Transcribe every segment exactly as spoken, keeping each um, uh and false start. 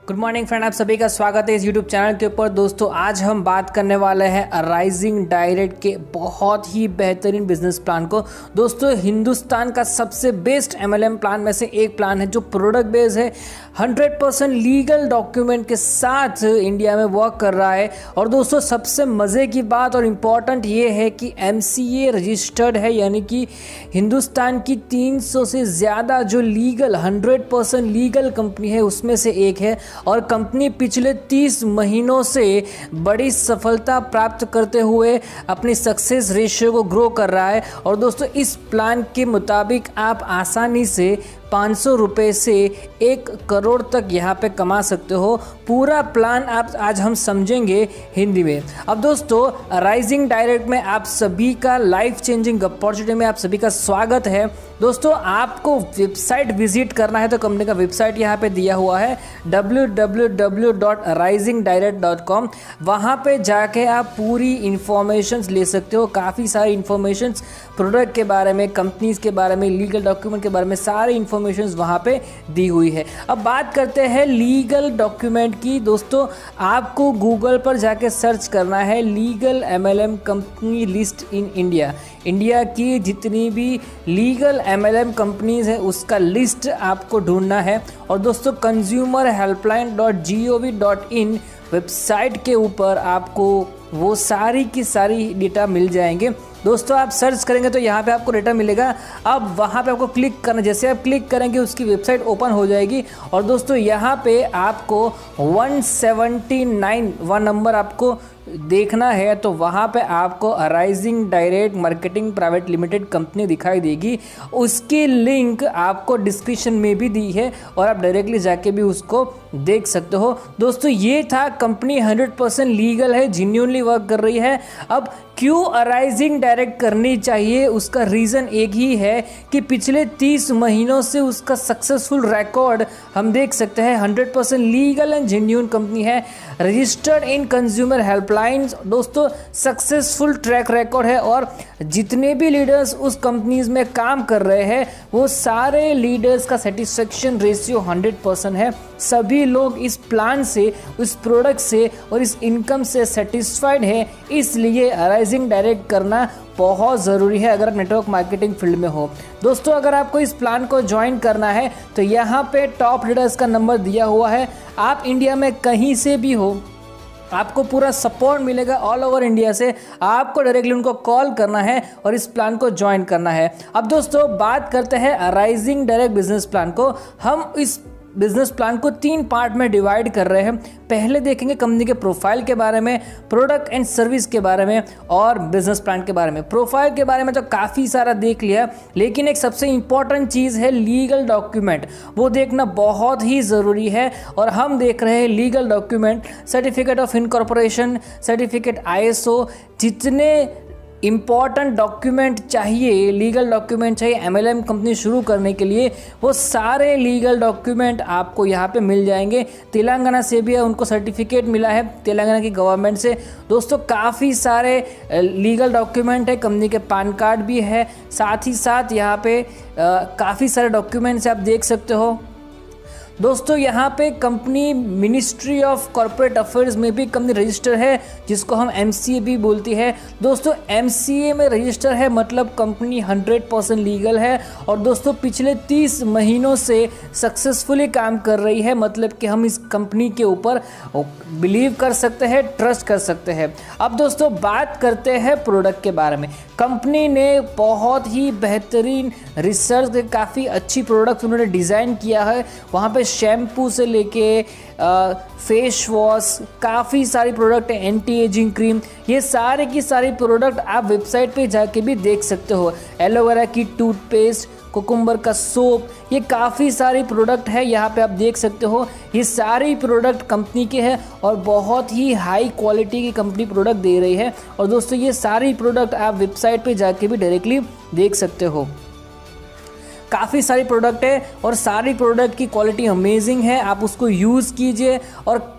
Good morning friend, आप सभी का स्वागत है इस यूट्यूब चैनल के ऊपर। दोस्तों आज हम बात करने वाले हैं अराइजिंग डायरेक्ट के बहुत ही बेहतरीन बिजनेस प्लान को। दोस्तों हिंदुस्तान का सबसे बेस्ट एमएलएम प्लान में से एक प्लान है जो प्रोडक्ट बेस्ड है, हंड्रेड परसेंट लीगल डॉक्यूमेंट के साथ इंडिया में वर्क कर रहा है। और दोस्तों सबसे मज़े की बात और इम्पॉर्टेंट ये है कि एमसीए रजिस्टर्ड है, यानी कि हिंदुस्तान की तीन सौ से ज़्यादा जो legal hundred percent legal company है उसमें से एक है। और कंपनी पिछले तीस महीनों से बड़ी सफलता प्राप्त करते हुए अपनी सक्सेस रेशियो को ग्रो कर रहा है। और दोस्तों इस प्लान के मुताबिक आप आसानी से पाँच सौ रुपये से एक करोड़ तक यहाँ पे कमा सकते हो। पूरा प्लान आप आज हम समझेंगे हिंदी में। अब दोस्तों राइजिंग डायरेक्ट में आप सभी का लाइफ चेंजिंग अपॉर्चुनिटी में आप सभी का स्वागत है। दोस्तों आपको वेबसाइट विजिट करना है तो कंपनी का वेबसाइट यहाँ पे दिया हुआ है W W W dot rising direct dot com. वहाँ पे जाके आप पूरी इंफॉर्मेशंस ले सकते हो, काफ़ी सारी इंफॉर्मेशंस प्रोडक्ट के बारे में, कंपनीज के बारे में, लीगल डॉक्यूमेंट के बारे में सारी इंफॉर्मेशन वहाँ पे दी हुई है। अब बात करते हैं लीगल डॉक्यूमेंट की। दोस्तों आपको गूगल पर जाके सर्च करना है legal MLM company list in India. India की जितनी भी लीगल एमएलएम कंपनीज है उसका लिस्ट आपको ढूंढना है। और दोस्तों consumer helpline dot G O V dot in website के ऊपर आपको वो सारी की सारी डेटा मिल जाएंगे। दोस्तों आप सर्च करेंगे तो यहाँ पे आपको डेटा मिलेगा। अब वहाँ पे आपको क्लिक करना, जैसे आप क्लिक करेंगे उसकी वेबसाइट ओपन हो जाएगी। और दोस्तों यहाँ पे आपको one seventy nine one number आपको देखना है तो वहाँ पे आपको arising direct marketing private limited company दिखाई देगी। उसकी लिंक आपको डिस्क्रिप्शन में भी दी है और आप डायरेक्टली जाके भी उसको देख सकते हो। दोस्तों ये था कंपनी हंड्रेड परसेंट लीगल है, जेन्युइनली वर्क कर रही है। अब क्यों अराइजिंग डायरेक्ट करनी चाहिए, उसका रीज़न एक ही है कि पिछले तीस महीनों से उसका सक्सेसफुल रिकॉर्ड हम देख सकते हैं। Hundred percent legal and genuine company है, रजिस्टर्ड इन कंज्यूमर हेल्पलाइंस। दोस्तों सक्सेसफुल ट्रैक रिकॉर्ड है। और जितने भी लीडर्स उस कंपनीज में काम कर रहे हैं वो सारे लीडर्स का सेटिस्फेक्शन रेशियो हंड्रेड परसेंट है। सभी लोग इस प्लान से, उस प्रोडक्ट से और इस इनकम से सेटिस्फाइड है। इसलिए अराइजिंग डायरेक्ट करना बहुत ज़रूरी है अगर आप नेटवर्क मार्केटिंग फील्ड में हो। दोस्तों अगर आपको इस प्लान को ज्वाइन करना है तो यहाँ पे टॉप लीडर्स का नंबर दिया हुआ है। आप इंडिया में कहीं से भी हो, आपको पूरा सपोर्ट मिलेगा ऑल ओवर इंडिया से। आपको डायरेक्टली उनको कॉल करना है और इस प्लान को ज्वाइन करना है। अब दोस्तों बात करते हैं अराइजिंग डायरेक्ट बिजनेस प्लान को। हम इस बिजनेस प्लान को तीन पार्ट में डिवाइड कर रहे हैं। पहले देखेंगे कंपनी के प्रोफाइल के बारे में, प्रोडक्ट एंड सर्विस के बारे में और बिजनेस प्लान के बारे में। प्रोफाइल के बारे में तो काफ़ी सारा देख लिया, लेकिन एक सबसे इंपॉर्टेंट चीज़ है लीगल डॉक्यूमेंट, वो देखना बहुत ही ज़रूरी है। और हम देख रहे हैं legal document, certificate of incorporation, certificate I S O, जितने इम्पॉर्टेंट डॉक्यूमेंट चाहिए, लीगल डॉक्यूमेंट चाहिए एमएलएम कंपनी शुरू करने के लिए, वो सारे लीगल डॉक्यूमेंट आपको यहाँ पे मिल जाएंगे। तेलंगाना से भी है, उनको सर्टिफिकेट मिला है तेलंगाना की गवर्नमेंट से। दोस्तों काफ़ी सारे लीगल डॉक्यूमेंट है, कंपनी के पैन कार्ड भी है, साथ ही साथ यहाँ पे काफ़ी सारे डॉक्यूमेंट्स आप देख सकते हो। दोस्तों यहाँ पे company ministry of corporate affairs में भी कंपनी रजिस्टर है, जिसको हम एमसीए भी बोलती है। दोस्तों एमसीए में रजिस्टर है मतलब कंपनी हंड्रेड परसेंट लीगल है। और दोस्तों पिछले तीस महीनों से सक्सेसफुली काम कर रही है, मतलब कि हम इस कंपनी के ऊपर बिलीव कर सकते हैं, ट्रस्ट कर सकते हैं। अब दोस्तों बात करते हैं प्रोडक्ट के बारे में। कंपनी ने बहुत ही बेहतरीन रिसर्च, काफ़ी अच्छी प्रोडक्ट उन्होंने डिज़ाइन किया है। वहाँ पे शैम्पू से लेके फेस वॉश, काफ़ी सारी प्रोडक्ट है, एंटी एजिंग क्रीम, ये सारे की सारी प्रोडक्ट आप वेबसाइट पे जाके भी देख सकते हो। एलोवेरा की टूथपेस्ट, कुकुम्बर का सोप, ये काफ़ी सारी प्रोडक्ट है, यहाँ पे आप देख सकते हो। ये सारी प्रोडक्ट कंपनी के हैं और बहुत ही हाई क्वालिटी की कंपनी प्रोडक्ट दे रही है। और दोस्तों ये सारी प्रोडक्ट आप वेबसाइट पे जाके भी डायरेक्टली देख सकते हो। काफ़ी सारी प्रोडक्ट है और सारी प्रोडक्ट की क्वालिटी अमेजिंग है। आप उसको यूज़ कीजिए और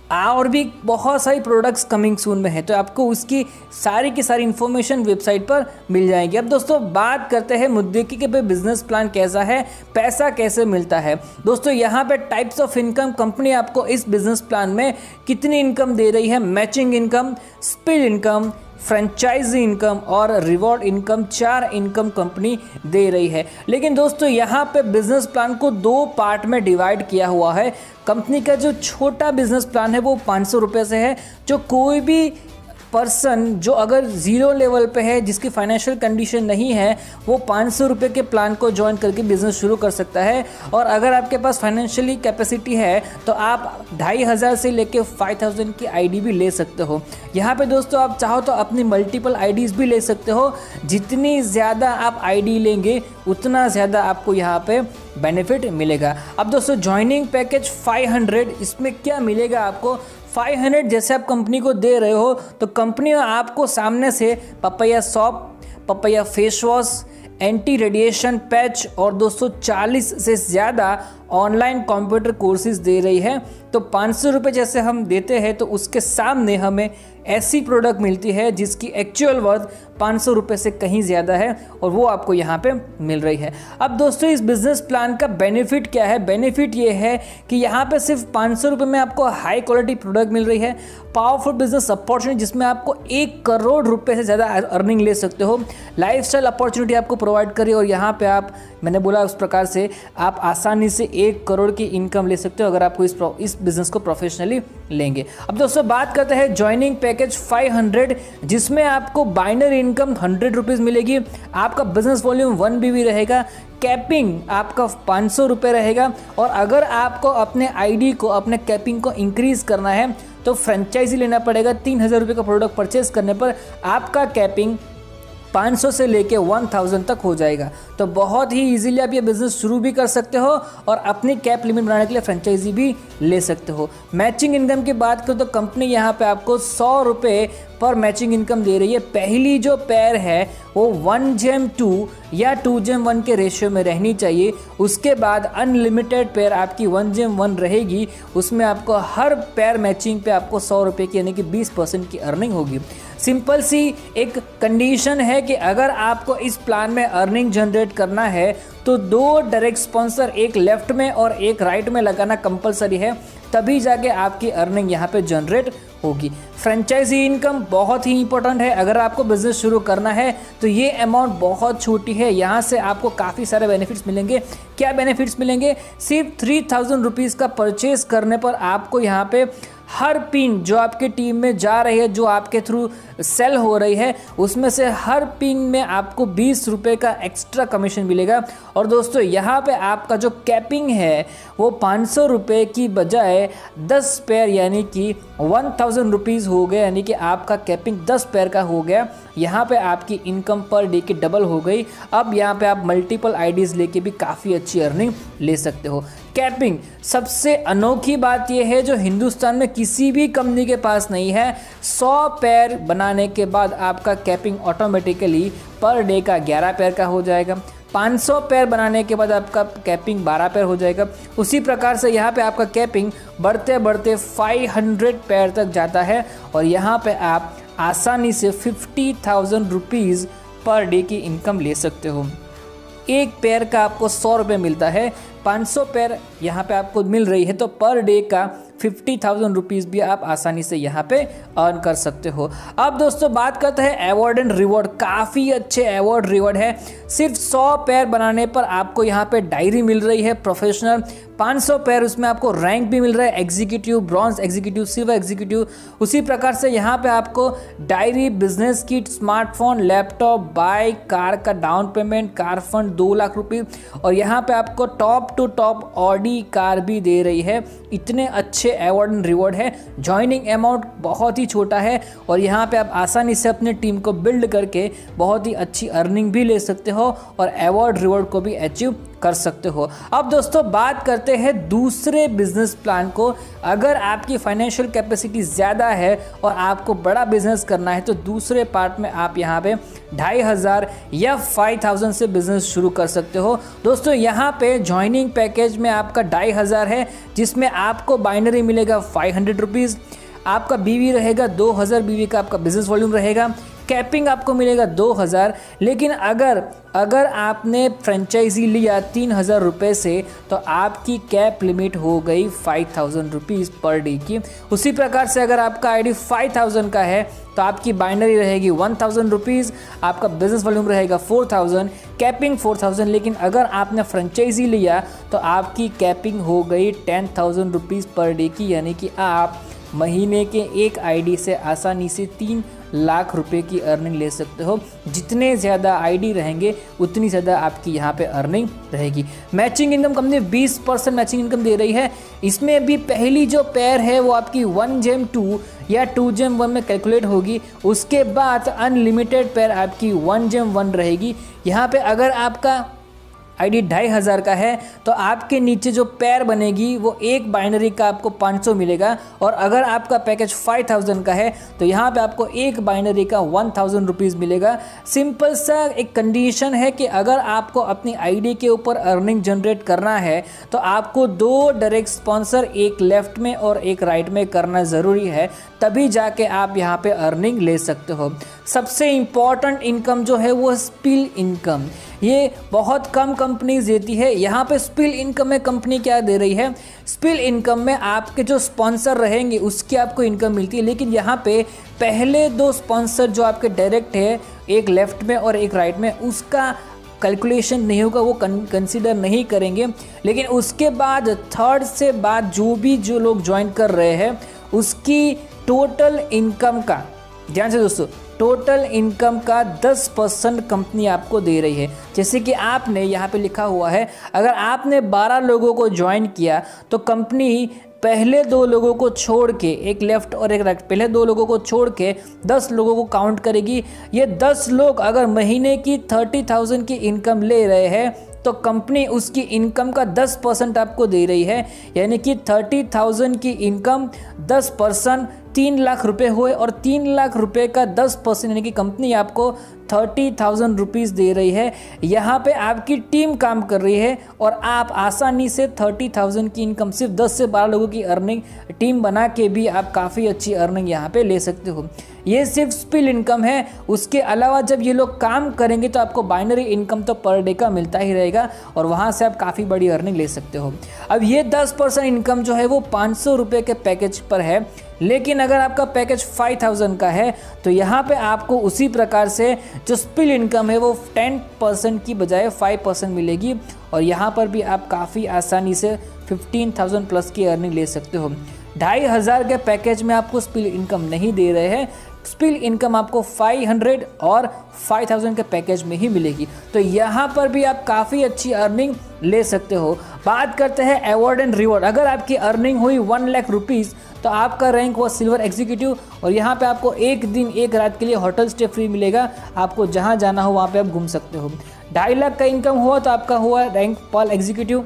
और भी बहुत सारी प्रोडक्ट्स कमिंग सून में है, तो आपको उसकी सारी की सारी इन्फॉर्मेशन वेबसाइट पर मिल जाएगी। अब दोस्तों बात करते हैं मुद्दे की कि भाई बिजनेस प्लान कैसा है, पैसा कैसे मिलता है। दोस्तों यहाँ पे टाइप्स ऑफ इनकम, कंपनी आपको इस बिजनेस प्लान में कितनी इनकम दे रही है, matching income, spill income, franchise income और रिवॉर्ड इनकम, चार इनकम कंपनी दे रही है। लेकिन दोस्तों यहाँ पे बिजनेस प्लान को दो पार्ट में डिवाइड किया हुआ है। कंपनी का जो छोटा बिजनेस प्लान है वो पाँच सौ रुपये से है। जो कोई भी पर्सन जो अगर ज़ीरो लेवल पे है, जिसकी फाइनेंशियल कंडीशन नहीं है, वो पाँच सौ रुपये के प्लान को ज्वाइन करके बिज़नेस शुरू कर सकता है। और अगर आपके पास फाइनेंशियली कैपेसिटी है तो आप ढाई हज़ार से लेके फाइव थाउजेंड की आईडी भी ले सकते हो। यहाँ पे दोस्तों आप चाहो तो अपनी मल्टीपल आईडीज़ भी ले सकते हो। जितनी ज़्यादा आप आईडी लेंगे उतना ज़्यादा आपको यहाँ पे बेनिफिट मिलेगा। अब दोस्तों ज्वाइनिंग पैकेज फाइव हंड्रेड, इसमें क्या मिलेगा आपको? फाइव हंड्रेड जैसे आप कंपनी को दे रहे हो तो कंपनी आपको सामने से papaya soap, papaya face wash, anti radiation patch और दोस्तों चालीस से ज़्यादा ऑनलाइन कंप्यूटर कोर्सेज दे रही है। तो पाँच सौ रुपये जैसे हम देते हैं तो उसके सामने हमें ऐसी प्रोडक्ट मिलती है जिसकी एक्चुअल वर्थ पाँच सौ रुपये से कहीं ज़्यादा है और वो आपको यहाँ पे मिल रही है। अब दोस्तों इस बिज़नेस प्लान का बेनिफिट क्या है? बेनिफिट ये है कि यहाँ पे सिर्फ पाँच सौ रुपये में आपको हाई क्वालिटी प्रोडक्ट मिल रही है, पावरफुल बिजनेस अपॉर्चुनिटी जिसमें आपको एक करोड़ रुपये से ज़्यादा अर्निंग ले सकते हो, लाइफस्टाइल अपॉर्चुनिटी आपको प्रोवाइड करी और यहाँ पर आप, मैंने बोला उस प्रकार से आप आसानी से एक करोड़ की इनकम ले सकते हो अगर आपको इस इस बिज़नेस को प्रोफेशनली लेंगे। अब दोस्तों बात करते हैं ज्वाइनिंग पैकेज फाइव हंड्रेड, जिसमें आपको बाइनरी इनकम हंड्रेड रुपीज़ मिलेगी, आपका business volume one B B रहेगा, कैपिंग आपका पाँच सौ रुपये रहेगा और अगर आपको अपने आईडी को, अपने कैपिंग को इंक्रीज़ करना है तो फ्रेंचाइजी लेना पड़ेगा। तीन हज़ार रुपये का प्रोडक्ट परचेज करने पर आपका कैपिंग पाँच सौ से लेके वन थाउजेंड तक हो जाएगा। तो बहुत ही इजीली आप ये बिज़नेस शुरू भी कर सकते हो और अपनी कैप लिमिट बनाने के लिए फ्रेंचाइजी भी ले सकते हो। मैचिंग इनकम की बात करो तो कंपनी यहाँ पे आपको सौ रुपये पर मैचिंग इनकम दे रही है। पहली जो पेयर है वो वन जेम टू या टू जेम वन के रेशियो में रहनी चाहिए। उसके बाद अनलिमिटेड पेयर आपकी वन जेम वन रहेगी, उसमें आपको हर पेयर मैचिंग पे आपको सौ रुपये की यानी कि बीस परसेंट की अर्निंग होगी। सिंपल सी एक कंडीशन है कि अगर आपको इस प्लान में अर्निंग जनरेट करना है तो दो डायरेक्ट स्पॉन्सर, एक लेफ्ट में और एक राइट में लगाना कंपलसरी है, तभी जाके आपकी अर्निंग यहाँ पे जनरेट होगी। फ्रेंचाइजी इनकम बहुत ही इंपॉर्टेंट है। अगर आपको बिजनेस शुरू करना है तो ये अमाउंट बहुत छोटी है, यहाँ से आपको काफ़ी सारे बेनिफिट्स मिलेंगे। क्या बेनिफिट्स मिलेंगे? सिर्फ थ्री थाउजेंड रुपीज़ का परचेज करने पर आपको यहाँ पे हर पिन जो आपके टीम में जा रही है, जो आपके थ्रू सेल हो रही है, उसमें से हर पिन में आपको बीस रुपये का एक्स्ट्रा कमीशन मिलेगा। और दोस्तों यहाँ पे आपका जो कैपिंग है वो पाँच सौ रुपये की बजाय दस पेयर यानी कि वन थाउजेंड रुपीज़ हो गया, यानी कि आपका कैपिंग दस पेयर का हो गया। यहाँ पे आपकी इनकम पर डे की डबल हो गई। अब यहाँ पे आप मल्टीपल आईडीज़ लेके भी काफ़ी अच्छी अर्निंग ले सकते हो। कैपिंग सबसे अनोखी बात यह है जो हिंदुस्तान में किसी भी कंपनी के पास नहीं है। सौ पेयर बनाने के बाद आपका कैपिंग ऑटोमेटिकली पर डे का ग्यारह पेयर का हो जाएगा। पाँच सौ पेयर बनाने के बाद आपका कैपिंग बारह पेयर हो जाएगा। उसी प्रकार से यहाँ पे आपका कैपिंग बढ़ते बढ़ते पाँच सौ पेयर तक जाता है और यहाँ पे आप आसानी से fifty thousand rupees per day की इनकम ले सकते हो। एक पेयर का आपको सौ रुपये मिलता है, पाँच सौ पेयर यहाँ पे आपको मिल रही है, तो पर डे का फिफ्टी थाउजेंड रुपीज़ भी आप आसानी से यहाँ पे अर्न कर सकते हो। अब दोस्तों बात करते हैं अवार्ड एंड रिवॉर्ड। काफ़ी अच्छे अवार्ड रिवॉर्ड है। सिर्फ सौ पेयर बनाने पर आपको यहाँ पे डायरी मिल रही है प्रोफेशनल, पाँच सौ पेयर उसमें आपको रैंक भी मिल रहा है, executive, bronze executive, silver executive. उसी प्रकार से यहाँ पे आपको diary, business kit, smartphone, laptop, bike, car का डाउन पेमेंट, कार फंड दो लाख रुपये और यहाँ पे आपको top to top Audi car भी दे रही है। इतने अच्छे अवार्ड एंड रिवॉर्ड है। ज्वाइनिंग अमाउंट बहुत ही छोटा है और यहाँ पे आप आसानी से अपने टीम को बिल्ड करके बहुत ही अच्छी अर्निंग भी ले सकते हो और अवार्ड रिवॉर्ड को भी अचीव कर सकते हो। अब दोस्तों बात करते हैं दूसरे बिजनेस प्लान को। अगर आपकी फाइनेंशियल कैपेसिटी ज़्यादा है और आपको बड़ा बिजनेस करना है तो दूसरे पार्ट में आप यहाँ पे ढाई हज़ार या फाइव थाउजेंड से बिजनेस शुरू कर सकते हो। दोस्तों यहाँ पे ज्वाइनिंग पैकेज में आपका ढाई हज़ार है, जिसमें आपको बाइनरी मिलेगा फाइव हंड्रेड रुपीज़, आपका बीवी रहेगा दो हज़ार, बीवी का आपका बिजनेस वॉल्यूम रहेगा, कैपिंग आपको मिलेगा दो हज़ार। लेकिन अगर अगर आपने फ्रेंचाइजी लिया तीन हज़ार रुपये से तो आपकी कैप लिमिट हो गई five thousand rupees per day की। उसी प्रकार से अगर आपका आईडी फाइव थाउजेंड का है तो आपकी बाइनरी रहेगी वन थाउजेंड रुपीज़, आपका बिजनेस वॉल्यूम रहेगा four thousand, capping four thousand. लेकिन अगर आपने फ्रेंचाइजी लिया तो आपकी कैपिंग हो गई ten thousand rupees per day की, यानी कि आप महीने के एक आईडी से आसानी से तीन लाख रुपए की अर्निंग ले सकते हो। जितने ज़्यादा आईडी रहेंगे उतनी ज़्यादा आपकी यहाँ पे अर्निंग रहेगी। मैचिंग इनकम कंपनी बीस परसेंट मैचिंग इनकम दे रही है। इसमें भी पहली जो पेयर है वो आपकी वन जेम टू या टू जेम वन में कैलकुलेट होगी। उसके बाद अनलिमिटेड पेयर आपकी वन जेम वन रहेगी। यहाँ पे अगर आपका आईडी ढाई हज़ार का है तो आपके नीचे जो पेयर बनेगी वो एक बाइनरी का आपको पाँच सौ मिलेगा, और अगर आपका पैकेज फाइव थाउजेंड का है तो यहाँ पे आपको एक बाइनरी का वन थाउजेंड रुपीज़ मिलेगा। सिंपल सा एक कंडीशन है कि अगर आपको अपनी आईडी के ऊपर अर्निंग जनरेट करना है तो आपको दो डायरेक्ट स्पॉन्सर, एक लेफ्ट में और एक राइट में करना ज़रूरी है, तभी जाके आप यहाँ पे अर्निंग ले सकते हो। सबसे इम्पॉर्टेंट इनकम जो है वो स्पिल इनकम, ये बहुत कम कंपनीज देती है। यहाँ पे स्पिल इनकम में कंपनी क्या दे रही है, स्पिल इनकम में आपके जो स्पॉन्सर रहेंगे उसकी आपको इनकम मिलती है। लेकिन यहाँ पे पहले दो स्पॉन्सर जो आपके डायरेक्ट है, एक लेफ्ट में और एक राइट में, उसका कैलकुलेशन नहीं होगा, वो कंसीडर नहीं करेंगे। लेकिन उसके बाद थर्ड से बाद जो भी जो लोग ज्वाइन कर रहे हैं उसकी टोटल इनकम का, ध्यान से दोस्तों, टोटल इनकम का दस परसेंट कंपनी आपको दे रही है। जैसे कि आपने यहाँ पे लिखा हुआ है, अगर आपने बारह लोगों को ज्वाइन किया तो कंपनी पहले दो लोगों को छोड़ के, एक लेफ्ट और एक राइट, पहले दो लोगों को छोड़ के दस लोगों को काउंट करेगी। ये दस लोग अगर महीने की थर्टी थाउजेंड की इनकम ले रहे हैं तो कंपनी उसकी इनकम का दस परसेंट आपको दे रही है, यानी कि थर्टी थाउजेंड की इनकम दस परसेंट तीन लाख रुपए हुए, और तीन लाख रुपए का दस परसेंट यानी कि कंपनी आपको थर्टी थाउजेंड रुपीज़ दे रही है। यहाँ पे आपकी टीम काम कर रही है और आप आसानी से थर्टी थाउजेंड की इनकम सिर्फ दस से बारह लोगों की अर्निंग टीम बना के भी आप काफ़ी अच्छी अर्निंग यहाँ पे ले सकते हो। ये सिर्फ स्पिल इनकम है। उसके अलावा जब ये लोग काम करेंगे तो आपको बाइनरी इनकम तो पर डे का मिलता ही रहेगा और वहाँ से आप काफ़ी बड़ी अर्निंग ले सकते हो। अब ये दस परसेंट इनकम जो है वो पाँच सौ रुपये के पैकेज पर है, लेकिन अगर आपका पैकेज फाइव थाउजेंड का है तो यहाँ पे आपको उसी प्रकार से जो स्पिल इनकम है वो टेन परसेंट की बजाय फाइव परसेंट मिलेगी, और यहाँ पर भी आप काफ़ी आसानी से फिफ्टीन थाउजेंड प्लस की अर्निंग ले सकते हो। ढाई हज़ार के पैकेज में आपको स्पिल इनकम नहीं दे रहे हैं, स्पिल इनकम आपको पाँच सौ और पाँच हज़ार के पैकेज में ही मिलेगी। तो यहाँ पर भी आप काफ़ी अच्छी अर्निंग ले सकते हो। बात करते हैं अवार्ड एंड रिवॉर्ड। अगर आपकी अर्निंग हुई वन लाख रुपीज़ तो आपका रैंक हुआ सिल्वर एग्जीक्यूटिव, और यहाँ पे आपको एक दिन एक रात के लिए होटल स्टे फ्री मिलेगा। आपको जहाँ जाना हो वहाँ पे आप घूम सकते हो। ढाई लाख का इनकम हुआ तो आपका हुआ रैंक पर्ल एग्जीक्यूटिव,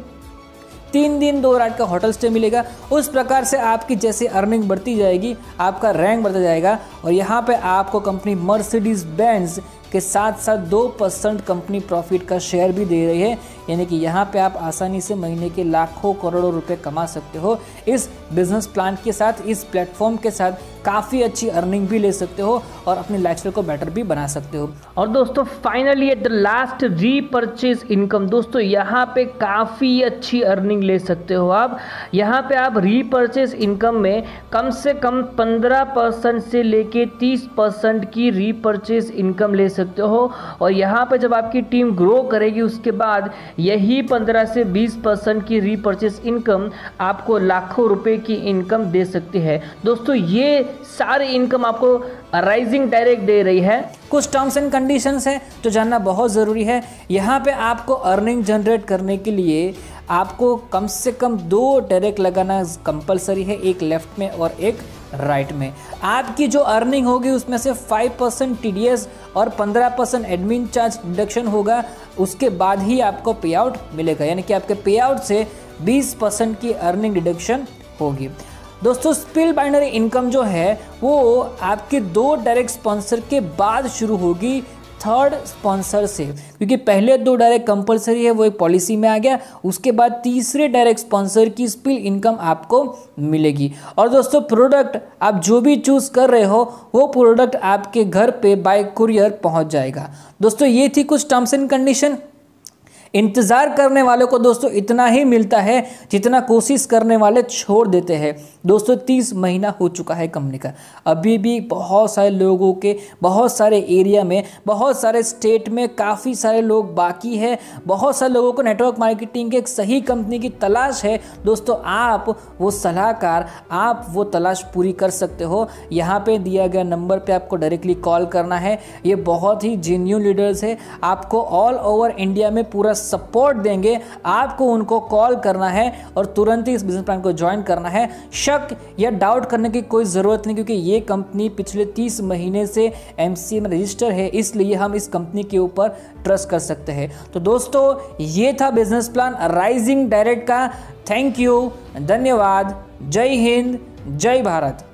तीन दिन दो रात का होटल स्टे मिलेगा। उस प्रकार से आपकी जैसे अर्निंग बढ़ती जाएगी आपका रैंक बढ़ता जाएगा। और यहाँ पे आपको कंपनी मर्सिडीज बेंज के साथ साथ दो परसेंट कंपनी प्रॉफिट का शेयर भी दे रही है, यानी कि यहाँ पे आप आसानी से महीने के लाखों करोड़ों रुपए कमा सकते हो। इस बिजनेस प्लान के साथ, इस प्लेटफॉर्म के साथ काफ़ी अच्छी अर्निंग भी ले सकते हो और अपनी लाइफस्टाइल को बेटर भी बना सकते हो। और दोस्तों finally at the last repurchase income, दोस्तों यहाँ पे काफ़ी अच्छी अर्निंग ले सकते हो आप। यहाँ पे आप रीपरचेज इनकम में कम से कम पंद्रह परसेंट से लेके तीस परसेंट की रीपरचेज इनकम ले सकते हो। और यहाँ पे जब आपकी टीम ग्रो करेगी उसके बाद यही पंद्रह से बीस परसेंट की रीपरचेज इनकम आपको लाखों रुपए की इनकम दे सकती है। दोस्तों ये सारी इनकम आपको राइजिंग डायरेक्ट दे रही है। कुछ टर्म्स एंड कंडीशंस हैं जो जानना बहुत ज़रूरी है। यहाँ पे आपको अर्निंग जनरेट करने के लिए आपको कम से कम दो डायरेक्ट लगाना कंपलसरी है, एक लेफ्ट में और एक राइट में। आपकी जो अर्निंग होगी उसमें से five percent T D S और पंद्रह परसेंट एडमिन चार्ज डिडक्शन होगा, उसके बाद ही आपको पे आउट मिलेगा, यानी कि आपके पे आउट से बीस परसेंट की अर्निंग डिडक्शन होगी। दोस्तों स्पिल बाइनरी इनकम जो है वो आपके दो डायरेक्ट स्पॉन्सर के बाद शुरू होगी थर्ड स्पॉन्सर से, क्योंकि पहले दो डायरेक्ट कंपलसरी है वो एक पॉलिसी में आ गया, उसके बाद तीसरे डायरेक्ट स्पॉन्सर की स्पिल इनकम आपको मिलेगी। और दोस्तों प्रोडक्ट आप जो भी चूज कर रहे हो वो प्रोडक्ट आपके घर पे बाय कुरियर पहुंच जाएगा। दोस्तों ये थी कुछ टर्म्स एंड कंडीशन। इंतज़ार करने वालों को दोस्तों इतना ही मिलता है जितना कोशिश करने वाले छोड़ देते हैं। दोस्तों तीस महीना हो चुका है कंपनी का, अभी भी बहुत सारे लोगों के बहुत सारे एरिया में, बहुत सारे स्टेट में काफ़ी सारे लोग बाकी है, बहुत सारे लोगों को नेटवर्क मार्केटिंग के एक सही कंपनी की तलाश है। दोस्तों आप वो सलाहकार, आप वो तलाश पूरी कर सकते हो। यहाँ पे दिया गया नंबर पे आपको डायरेक्टली कॉल करना है। ये बहुत ही जेन्युइन लीडर्स है, आपको ऑल ओवर इंडिया में पूरा सपोर्ट देंगे। आपको उनको कॉल करना है और तुरंत ही इस बिजनेस प्लान को ज्वाइन करना है। शक या डाउट करने की कोई ज़रूरत नहीं, क्योंकि ये कंपनी पिछले तीस महीने से एम सी ए में रजिस्टर है, इसलिए हम इस कंपनी के ऊपर ट्रस्ट कर सकते हैं। तो दोस्तों ये था बिजनेस प्लान राइजिंग डायरेक्ट का। थैंक यू, धन्यवाद, जय हिंद, जय भारत।